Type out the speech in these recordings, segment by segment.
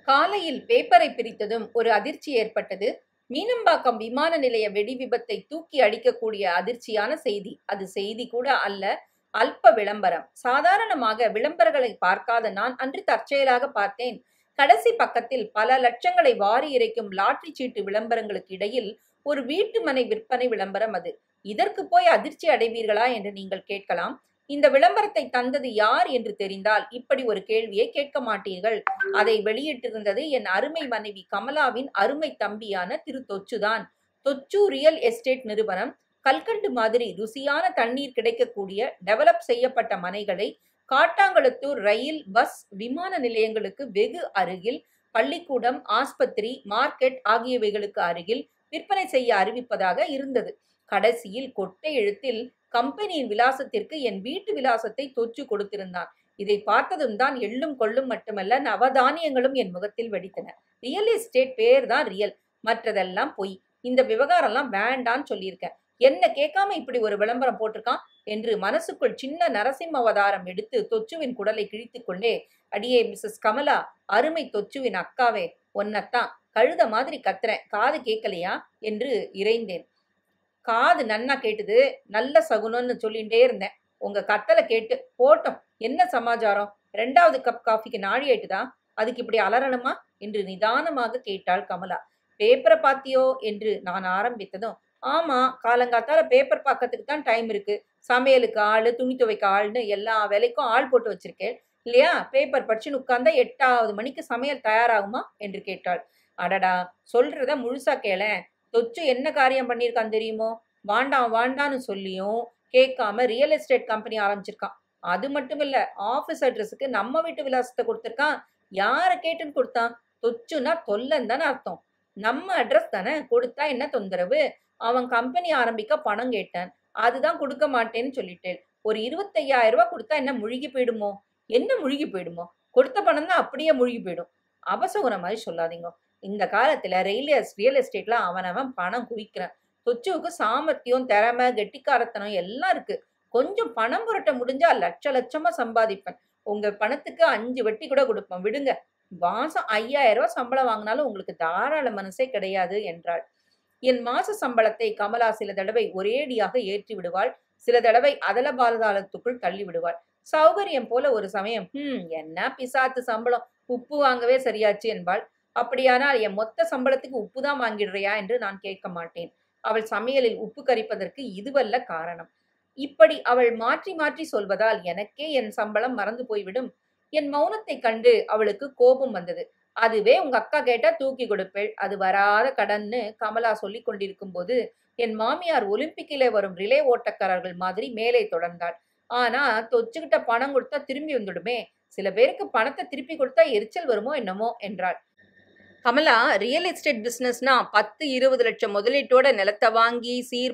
காலையில் பேப்பரை பிரித்ததும் ஒரு அதிர்ச்சி ஏற்பட்டது. மீனம்பாக்கம் விமான நிலைய வெடி விபத்தை தூக்கி அடிக்கக்கூடிய அதிர்ச்சியான செய்தி. அது செய்தி கூட அல்ல, அல்ப விளம்பரம். சாதாரணமாக விளம்பரங்களை பார்க்காத நான் அன்று தற்செயலாக பார்த்தேன். கடைசி பக்கத்தில் பல லட்சங்களை வாரி இறைக்கும் லாட்டரி சீட்டு விளம்பரங்களுக்கு இடையில் ஒரு வீட்டு மனை விற்பனை விளம்பரம் அது. இதற்கு போய் அதிர்ச்சி அடைவீர்களா என்று நீங்கள் கேட்கலாம். இந்த விளம்பரத்தை தந்தது யார் என்று தெரிந்தால் இப்படி ஒரு கேள்வியை கேட்க மாட்டீர்கள். அதை வெளியிட்டிருந்தது என் அருமை மனைவி கமலாவின் அருமை தம்பியான திரு தொச்சுதான். தொச்சு ரியல் எஸ்டேட் நிறுவனம் கல்கண்டு மாதிரி ருசியான தண்ணீர் கிடைக்கக்கூடிய டெவலப் செய்யப்பட்ட மனைகளை காட்டாங்குளத்தூர் ரயில், பஸ், விமான நிலையங்களுக்கு வெகு அருகில், பள்ளிக்கூடம், ஆஸ்பத்திரி, மார்க்கெட் ஆகியவைகளுக்கு அருகில் விற்பனை செய்ய அறிவிப்பதாக இருந்தது. கடைசியில் கொட்டை எழுத்தில் கம்பெனியின் விலாசத்திற்கு என் வீட்டு விலாசத்தை தொச்சு கொடுத்திருந்தான். இதை பார்த்ததும் தான் எள்ளும் கொள்ளும் மட்டுமல்ல, நவதானியங்களும் என் முகத்தில் வெடித்தன. ரியல் எஸ்டேட் பேர் தான் ரியல், மற்றதெல்லாம் பொய். இந்த விவகாரம்லாம் வேண்டான்னு சொல்லியிருக்கேன். என்ன கேட்காம இப்படி ஒரு விளம்பரம் போட்டிருக்கான் என்று மனசுக்குள் சின்ன நரசிம்ம அவதாரம் எடுத்து தொச்சுவின் குடலை கிழித்து கொண்டே, அடியே மிஸ்ஸஸ் கமலா, அருமை தொச்சுவின் அக்காவே, ஒன்னத்தான் கழுத மாதிரி கத்துறேன், காது கேட்கலையா என்று இறைந்தேன். காது நன்னா கேட்டுது, நல்ல சகுனம்னு சொல்லிகிட்டே இருந்தேன். உங்க கத்தலை கேட்டு போட்டோம். என்ன சமாச்சாரம்? 2வது கப் காஃபிக்கு நாழி ஆயிட்டுதா? அதுக்கு இப்படி அலறணுமா என்று நிதானமாக கேட்டாள் கமலா. பேப்பரை பாத்தியோ என்று நான் ஆரம்பித்ததும், ஆமா, காலங்காத்தால பேப்பர் பார்க்கறதுக்கு தான் டைம் இருக்கு. சமையலுக்கு ஆளு, துணி துவைக்க ஆள்னு எல்லா வேலைக்கும் ஆள் போட்டு வச்சிருக்கேன் இல்லையா? பேப்பர் படிச்சுன்னு உட்கார்ந்தா 8வது மணிக்கு சமையல் தயாராகுமா என்று கேட்டாள். அடடா, சொல்றத முழுசா கேளேன். தொச்சு என்ன காரியம் பண்ணியிருக்கான் தெரியுமோ? வாண்டாம் வாண்டான்னு சொல்லியும் கேட்காம ரியல் எஸ்டேட் கம்பெனி ஆரம்பிச்சிருக்கான். அது மட்டும் இல்ல, ஆபீஸ் அட்ரஸுக்கு நம்ம வீட்டு விலாசத்தை கொடுத்துருக்கான். யாரை கேட்டுன்னு கொடுத்தான்? தொச்சுன்னா தொல்லன்னு தானே அர்த்தம். நம்ம அட்ரஸ் தானே, கொடுத்தா என்ன தொந்தரவு? அவன் கம்பெனி ஆரம்பிக்க பணம் கேட்டான், அதுதான் கொடுக்க மாட்டேன்னு சொல்லிட்டேன். ஒரு 25,000 ரூபாய் கொடுத்தா என்ன முழுகி போயிடுமோ? என்ன முழுகி போயிடுமோ? கொடுத்த பணம் தான் அப்படியே முழுகி போயிடும். அபசகுன மாதிரி சொல்லாதீங்க. இந்த காலத்துல ரியல் எஸ்டேட்ல அவனவன் பணம் குவிக்கிறான். தொச்சுவுக்கு சாமர்த்தியம், திறமை, கெட்டிக்காரத்தனம் எல்லாம் இருக்கு. கொஞ்சம் பணம் புரட்ட முடிஞ்சா லட்சமா சம்பாதிப்பேன். உங்க பணத்துக்கு 5 வட்டி கூட கொடுப்பேன், விடுங்க. மாசம் 5,000 ரூபாய் சம்பளம் வாங்கினாலும் உங்களுக்கு தாராள மனசே கிடையாது என்றாள். என் மாச சம்பளத்தை கமலா சில தடவை ஒரேடியாக ஏற்றி விடுவாள், சில தடவை அதல பாலதாளத்துக்குள் தள்ளி விடுவாள். சௌகரியம் போல ஒரு சமயம், என்ன பிசாத்து சம்பளம், உப்பு வாங்கவே சரியாச்சு என்பாள். அப்படியானால் என் மொத்த சம்பளத்துக்கு உப்பு தான் வாங்கிடுறியா என்று நான் கேட்க மாட்டேன். அவள் சமையலில் உப்பு கரிப்பதற்கு இதுவல்ல காரணம். இப்படி அவள் மாற்றி மாற்றி சொல்வதால் எனக்கே என் சம்பளம் மறந்து போய்விடும். என் மௌனத்தை கண்டு அவளுக்கு கோபம் வந்தது. அதுவே உங்க அக்கா கேட்டா தூக்கி கொடுப்பேள், அது வராத கடன்னு கமலா சொல்லி கொண்டிருக்கும் போது என் மாமியார் ஒலிம்பிக்கிலே வரும் ரிலே ஓட்டக்காரர்கள் மாதிரி மேலே தொடர்ந்தாள். ஆனா தொச்சுக்கிட்ட பணம் கொடுத்தா திரும்பி வந்துடுமே, சில பேருக்கு பணத்தை திருப்பி கொடுத்தா எரிச்சல் வருமோ என்னமோ என்றாள். கமலா, ரியல் எஸ்டேட் பிஸ்னஸ்னா 10-20 லட்சம் முதலீட்டோட நிலத்தை வாங்கி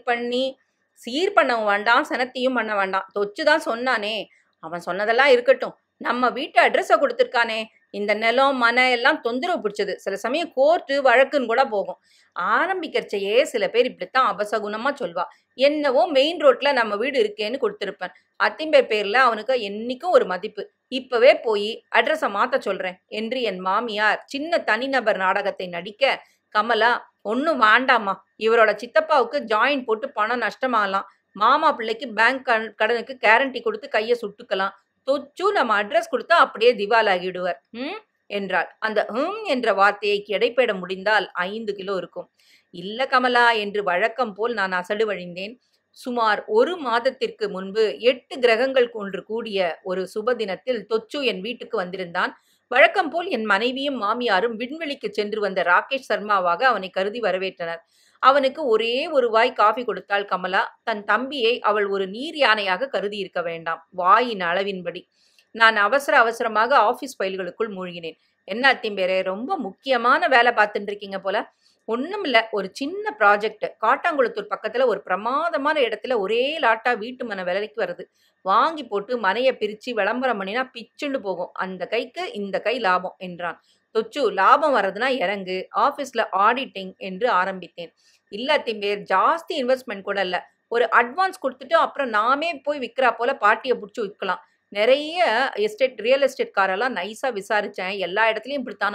சீர் பண்ண வேண்டாம், சனத்தையும் பண்ண வேண்டாம். தொச்சு தான் சொன்னானே. அவன் சொன்னதெல்லாம் இருக்கட்டும், நம்ம வீட்டு அட்ரஸை கொடுத்துருக்கானே. இந்த நிலம் மனை எல்லாம் தொந்தரவு பிடிச்சது. சில சமயம் கோர்ட்டு வழக்குன்னு கூட போகும். ஆரம்பிக்கிறச்சையே சில பேர் இப்படித்தான் அபசகுணமா சொல்வா. என்னவோ மெயின் ரோட்ல நம்ம வீடு இருக்கேன்னு கொடுத்துருப்பேன். அத்திம்பேர் பேர்ல அவனுக்கு என்னைக்கும் ஒரு மதிப்பு. இப்பவே போய் அட்ரஸை மாத்த சொல்றேன் என்று என் மாமியார் சின்ன தனிநபர் நாடகத்தை நடிக்க, கமலா, ஒன்னும் வேண்டாமா, இவரோட சித்தப்பாவுக்கு ஜாயின் போட்டு பணம் நஷ்டமாகலாம். மாமா பிள்ளைக்கு பேங்க் கடனுக்கு கேரண்டி கொடுத்து கையை சுட்டுக்கலாம். தொச்சு நம்ம அட்ரஸ் கொடுத்தா அப்படியே திவால் ஆகிடுவார் என்றாள். அந்த என்ற வார்த்தையை எடைப்பட முடிந்தால் 5 கிலோ இருக்கும். இல்ல கமலா என்று வழக்கம் போல் நான் அசடு வழிந்தேன். சுமார் 1 மாதத்திற்கு முன்பு 8 கிரகங்கள் ஒன்று கூடிய ஒரு சுப தினத்தில் தொச்சு என் வீட்டுக்கு வந்திருந்தான். வழக்கம் போல் என் மனைவியும் மாமியாரும் விண்வெளிக்கு சென்று வந்த ராகேஷ் சர்மாவாக அவனை கருதி வரவேற்றனர். அவனுக்கு ஒரே ஒரு வாய் காஃபி கொடுத்தாள் கமலா. தன் தம்பியை அவள் ஒரு நீர் யானையாக கருதி இருக்க வேண்டாம், வாயின் அளவின்படி. நான் அவசரமாக ஆபீஸ் ஃபைல்களுக்குள் மூழ்கினேன். என்ன அத்திம்பேரே, ரொம்ப முக்கியமான வேலை பார்த்துட்டு இருக்கீங்க போல. ஒன்றும் இல்லை, ஒரு சின்ன ப்ராஜெக்ட். காட்டாங்குளத்தூர் பக்கத்தில் ஒரு பிரமாதமான இடத்துல ஒரே லாட்டா வீட்டு மனை விலைக்கு வருது. வாங்கி போட்டு மனையை பிரித்து விளம்பரம் பண்ணினா பிச்சுண்டு போகும். அந்த கைக்கு இந்த கை லாபம் என்றான். தொச்சு, லாபம் வர்றதுனா இறங்கு, ஆஃபீஸில் ஆடிட்டிங் என்று ஆரம்பித்தேன். இல்லை திம்பேர், ஜாஸ்தி இன்வெஸ்ட்மெண்ட் கூட இல்லை. ஒரு அட்வான்ஸ் கொடுத்துட்டு அப்புறம் நாமே போய் விற்கிறா போல பாட்டியை பிடிச்சி விற்கலாம். நிறைய ரியல் எஸ்டேட் காரெல்லாம் நைஸாக விசாரித்தேன். எல்லா இடத்துலையும் இப்படித்தானா.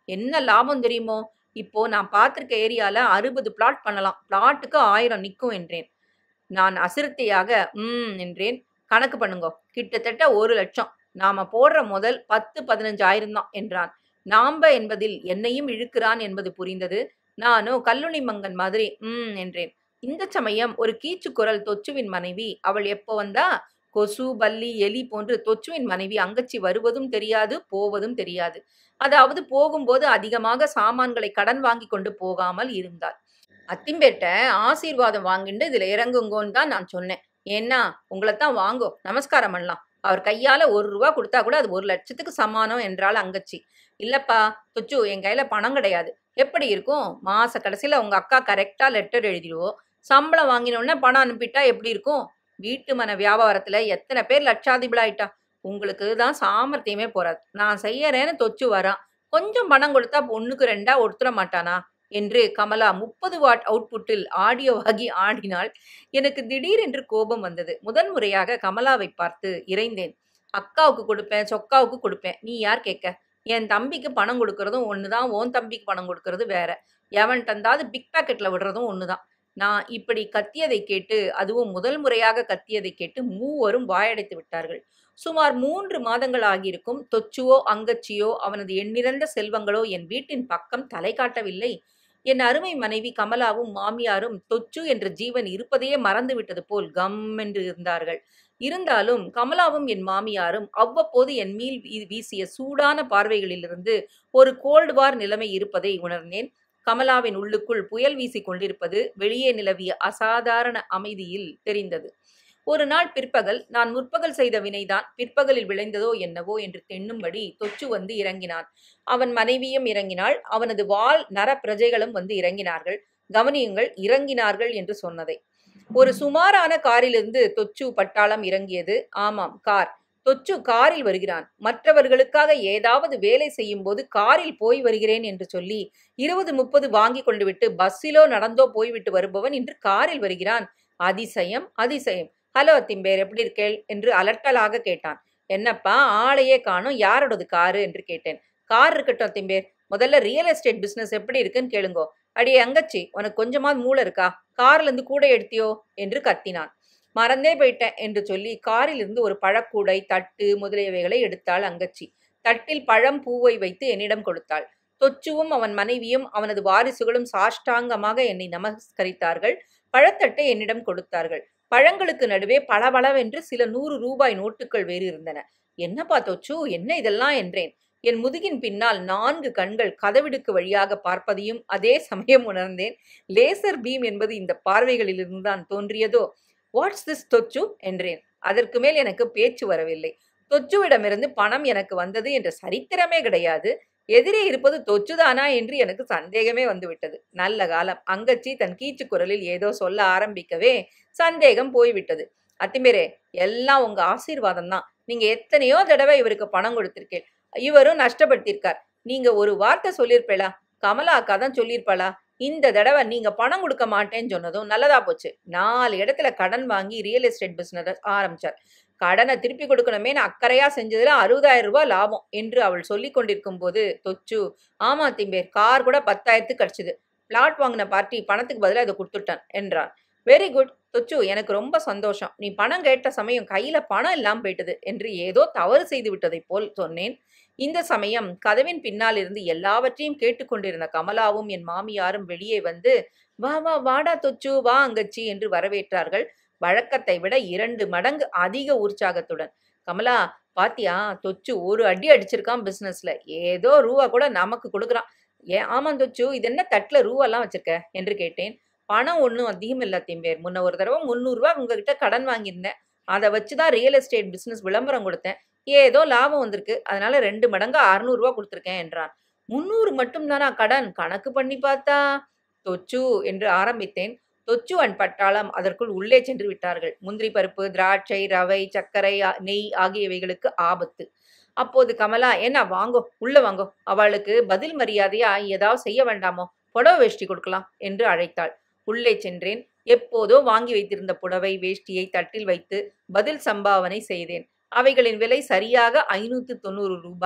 என்ன லாபம் தெரியுமோ? இப்போ நான் பார்த்திருக்க ஏரியால 60 பிளாட் பண்ணலாம். பிளாட்டுக்கு 1000 நிக்கும் என்றேன். நான் அசிரத்தையாக என்றேன். கணக்கு பண்ணுங்கோ. கிட்டத்தட்ட 1,00,000. நாம போடுற முதல் 10, 15,000 தான் என்றான். நாம்ப என்பதில் என்னையும் இழுக்கிறான் என்பது புரிந்தது. நானோ கல்லுனி மங்கன் மாதிரி என்றேன். இந்த சமயம் ஒரு கீச்சு குரல் தொச்சுவின் மனைவி. அவள் எப்போ வந்தா? கொசு, பல்லி, எலி போன்று தொச்சுவின் மனைவி அங்கச்சி வருவதும் தெரியாது, போவதும் தெரியாது. அதாவது போகும்போது அதிகமாக சாமான்களை கடன் வாங்கி கொண்டு போகாமல் இருந்தாள். அத்திம்பேட்ட ஆசீர்வாதம் வாங்கிண்டு இதுல இறங்குங்கோன்னு தான் நான் சொன்னேன். ஏன்னா உங்களைத்தான் வாங்கோ நமஸ்காரம் பண்ணலாம். அவர் கையால 1 ரூபா கொடுத்தா கூட அது 1,00,000க்கு சமானம் என்றாள் அங்கச்சி. இல்லப்பா தொச்சு, என் கையில பணம் கிடையாது. எப்படி இருக்கும்? மாச கடைசியில உங்க அக்கா கரெக்டா லெட்டர் எழுதிடுவோம். சம்பளம் வாங்கினோடனே பணம் அனுப்பிட்டா எப்படி இருக்கும்? வீட்டு மன வியாபாரத்துல எத்தனை பேர் லட்சாதிபதியாயிட்டா. உங்களுக்கு தான் சாமர்த்தியமே போறாது. நான் செய்யறேன்னு தொச்சு வரான். கொஞ்சம் பணம் கொடுத்தா ஒண்ணுக்கு 2 ஒருத்தர மாட்டானா என்று கமலா 30 வாட் அவுட்புட்டில் ஆடியோவாகி ஆடினாள். எனக்கு திடீரென்று கோபம் வந்தது. முதன் முறையாக கமலாவை பார்த்து இறைந்தேன். அக்காவுக்கு கொடுப்பேன், சொக்காவுக்கு கொடுப்பேன். நீ யார் கேட்க? என் தம்பிக்கு பணம் கொடுக்கறதும் ஒண்ணுதான், உன் தம்பிக்கு பணம் கொடுக்கறது வேற. எவன் தந்தாவது பிக் பாக்கெட்ல விடுறதும் ஒண்ணுதான். நான் இப்படி கத்தியதை கேட்டு, அதுவும் முதல் முறையாக கத்தியதை கேட்டு மூவரும் வாயடைத்து விட்டார்கள். சுமார் 3 மாதங்கள் ஆகியிருக்கும். தொச்சுவோ அங்கச்சியோ அவனது எண்ணிறந்த செல்வங்களோ என் வீட்டின் பக்கம் தலை காட்டவில்லை. என் அருமை மனைவி கமலாவும் மாமியாரும் தொச்சு என்ற ஜீவன் இருப்பதையே மறந்துவிட்டது போல் கம் என்று இருந்தார்கள். இருந்தாலும் கமலாவும் என் மாமியாரும் அவ்வப்போது என் மீள் வீசிய சூடான பார்வைகளிலிருந்து ஒரு கோல்டு வார் நிலைமை இருப்பதை உணர்ந்தேன். கமலாவின் உள்ளுக்குள் புயல் வீசி கொண்டிருப்பது வெளியே நிலவிய அசாதாரண அமைதியில் தெரிந்தது. ஒரு நாள் பிற்பகல், நான் முற்பகல் செய்த வினைதான் பிற்பகலில் விளைந்ததோ என்னவோ என்று தென்னும்படி தொச்சு வந்து இறங்கினான். அவன் மனைவியும் இறங்கினாள். அவனது வாள் நர பிரஜைகளும் வந்து இறங்கினார்கள். கவனியுங்கள், இறங்கினார்கள் என்று சொன்னதை. ஒரு சுமாரான காரிலிருந்து தொச்சு பட்டாளம் இறங்கியது. ஆமாம், கார். தொச்சு காரில் வருகிறான். மற்றவர்களுக்காக ஏதாவது வேலை செய்யும் போது காரில் போய் வருகிறேன் என்று சொல்லி 20, 30 வாங்கி கொண்டு விட்டு பஸ்ஸிலோ நடந்தோ போய்விட்டு வருபவன் இன்று காரில் வருகிறான். அதிசயம், அதிசயம். ஹலோ அத்திம்பேர், எப்படி இருக்கேள் என்று அலட்டலாக கேட்டான். என்னப்பா ஆளையே காணும், யாரோடது காரு என்று கேட்டேன். கார் இருக்கட்டும் அத்திம்பேர், முதல்ல ரியல் எஸ்டேட் பிசினஸ் எப்படி இருக்குன்னு கேளுங்கோ. அடியே அங்கச்சி, உனக்கு கொஞ்சமாவது மூளை இருக்கா? கார்ல இருந்து கூடை எடுத்தியோ என்று கத்தினான். மறந்தே போயிட்டேன் என்று சொல்லி காரில் இருந்து ஒரு பழக்கூடை, தட்டு முதலியவைகளை எடுத்தாள் அங்கச்சி. தட்டில் பழம் பூவை வைத்து என்னிடம் கொடுத்தாள். தொச்சுவும் அவன் மனைவியும் அவனது வாரிசுகளும் சாஷ்டாங்கமாக என்னை நமஸ்கரித்தார்கள். பழத்தட்டை என்னிடம் கொடுத்தார்கள். பழங்களுக்கு நடுவே பளபளவென்று சில 100 ரூபாய் நோட்டுகள் வேறு இருந்தன. என்னப்பா தொச்சு, என்ன இதெல்லாம் என்றேன். என் முதுகின் பின்னால் 4 கண்கள் கதவிடுக்கு வழியாக பார்ப்பதையும் அதே சமயம் உணர்ந்தேன். லேசர் பீம் என்பது இந்த பார்வைகளிலிருந்துதான் தோன்றியதோ. வாட்ஸ் திஸ் தொச்சு என்றேன். அதற்கு மேல் எனக்கு பேச்சு வரவில்லை. தொச்சுவிடமிருந்து பணம் எனக்கு வந்தது என்ற சரித்திரமே கிடையாது. எதிரே இருப்பது தொச்சுதானா என்று எனக்கு சந்தேகமே வந்துவிட்டது. நல்ல காலம், அங்கச்சி தன் கீச்சு குரலில் ஏதோ சொல்ல ஆரம்பிக்கவே சந்தேகம் போய்விட்டது. அத்திமேரே, எல்லாம் உங்க ஆசீர்வாதம் தான். நீங்க எத்தனையோ தடவை இவருக்கு பணம் கொடுத்திருக்கேன். இவரும் நஷ்டப்படுத்திருக்கார். நீங்க ஒரு வார்த்தை சொல்லியிருப்பேளா? கமலா அக்கா தான் சொல்லியிருப்பாளா? இந்த தடவை நீங்க பணம் கொடுக்க மாட்டேன்னு சொன்னதும் நல்லதா போச்சு. 4 இடத்துல கடன் வாங்கி ரியல் எஸ்டேட் பிசினஸ் ஆரம்பிச்சார். கடனை திருப்பி கொடுக்கணுமேனு அக்கறையா செஞ்சதுல 60,000 ரூபாய் லாபம் என்று அவள் சொல்லி கொண்டிருக்கும் போது தொச்சு, ஆமா திம்பேர், கார் கூட 10,000த்துக்கு கிடைச்சது. பிளாட் வாங்கின பார்ட்டி பணத்துக்கு பதிலாக இதை கொடுத்துட்டான் என்றான். வெரி குட் தொச்சு, எனக்கு ரொம்ப சந்தோஷம். நீ பணம் கேட்ட சமயம் கையில பணம் இல்லாம போயிட்டது என்று ஏதோ தவறு செய்து விட்டதை போல் சொன்னேன். இந்த சமயம் கதவின் பின்னால் இருந்து எல்லாவற்றையும் கேட்டுக்கொண்டிருந்த கமலாவும் என் மாமியாரும் வெளியே வந்து, வா வா வாடா தொச்சு, வா அங்கச்சி என்று வரவேற்றார்கள். வழக்கத்தை விட 2 மடங்கு அதிக உற்சாகத்துடன். கமலா, பாத்தியா, தொச்சு ஒரு அடி அடிச்சிருக்கான் பிசினஸ்ல. ஏதோ ரூபா கூட நமக்கு கொடுக்குறான். ஏன் ஆமாம் தொச்சு, இது என்ன தட்டுல ரூபாலாம் வச்சிருக்க என்று கேட்டேன். பணம் ஒன்றும் அதிகம் இல்லை திம்பேர். முன்ன ஒரு தடவை 300 ரூபா உங்ககிட்ட கடன் வாங்கியிருந்தேன். அதை வச்சுதான் ரியல் எஸ்டேட் பிசினஸ் விளம்பரம் கொடுத்தேன். ஏதோ லாபம் வந்திருக்கு. அதனால 2 மடங்கு 600 ரூபா கொடுத்துருக்கேன் என்றான். 300 மட்டும் தானா கடன்? கணக்கு பண்ணி பார்த்தா தொச்சு என்று ஆரம்பித்தேன். தொச்சு அண்ட் பட்டாளம் அதற்குள் உள்ளே சென்று விட்டார்கள். முந்திரி பருப்பு, திராட்சை, ரவை, சர்க்கரை, நெய் ஆகியவைகளுக்கு ஆபத்து. அப்போது கமலா, என்ன வாங்கோ, உள்ள வாங்கோ, அவளுக்கு பதில் மரியாதையா ஏதாவது செய்ய வேண்டாமோ, புடவை வேஷ்டி கொடுக்கலாம் என்று அழைத்தாள். உள்ளே சென்றேன். எப்போதோ வாங்கி வைத்திருந்த புடவை வேஷ்டியை தட்டில் வைத்து பதில் சம்பாவனை செய்தேன். அவைகளின் விலை சரியாக 590 ரூபாய்.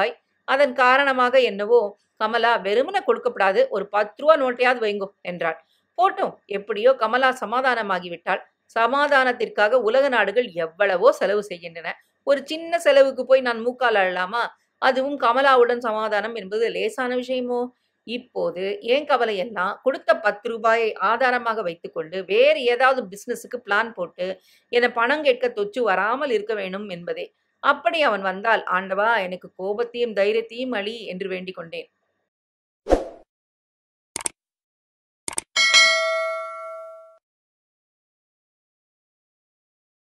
அதன் காரணமாக என்னவோ கமலா வெறுமனே கொடுக்கப்படாது, ஒரு 10 ரூபா நோட்டையாவது வைங்கோ என்றாள். போட்டும், எப்படியோ கமலா சமாதானமாகிவிட்டாள். சமாதானத்திற்காக உலக நாடுகள் எவ்வளவோ செலவு செய்கின்றன. ஒரு சின்ன செலவுக்கு போய் நான் மூக்கால் அழலாமா? அதுவும் கமலாவுடன் சமாதானம் என்பது லேசான விஷயமோ? இப்போது ஏன் கவலை எல்லாம் கொடுத்த 10 ரூபாயை ஆதாரமாக வைத்துக்கொண்டு வேறு ஏதாவது பிசினஸுக்கு பிளான் போட்டு என பணம் கேட்க தொச்சு வராமல் இருக்க வேணும் என்பதே. அப்படி அவன் வந்தால், ஆண்டவா எனக்கு கோபத்தையும் தைரியத்தையும் அளி என்று வேண்டிக் கொண்டேன்.